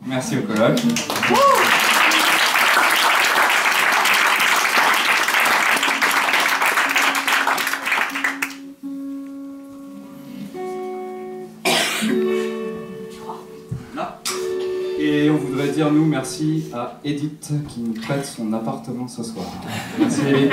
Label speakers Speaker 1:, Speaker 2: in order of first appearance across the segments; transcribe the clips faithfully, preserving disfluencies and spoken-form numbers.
Speaker 1: Merci au colloque. Et on voudrait dire, nous, merci à Edith qui nous prête son appartement ce soir. Merci Edith.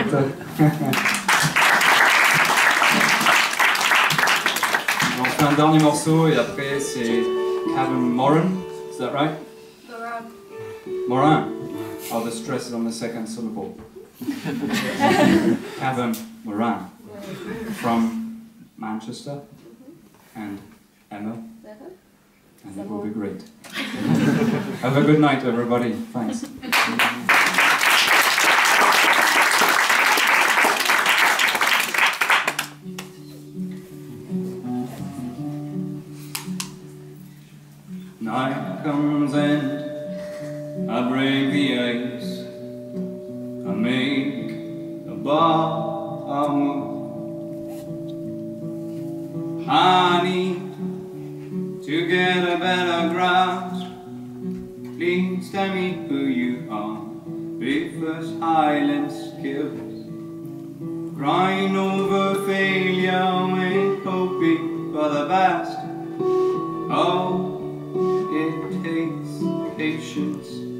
Speaker 1: On fait un dernier morceau et après c'est Kevin Moran, is that right?
Speaker 2: Moran.
Speaker 1: Moran. Oh, the stress is on the second syllable. Kevin Moran from Manchester and Emma. And it will be great. Have a good night, everybody. Thanks. Night comes and I break the ice. I make a bar move. Honey, to get a better grasp, please tell me who you are. Reverse Highland skills, crying over failure and hoping for the best. Oh, it takes patience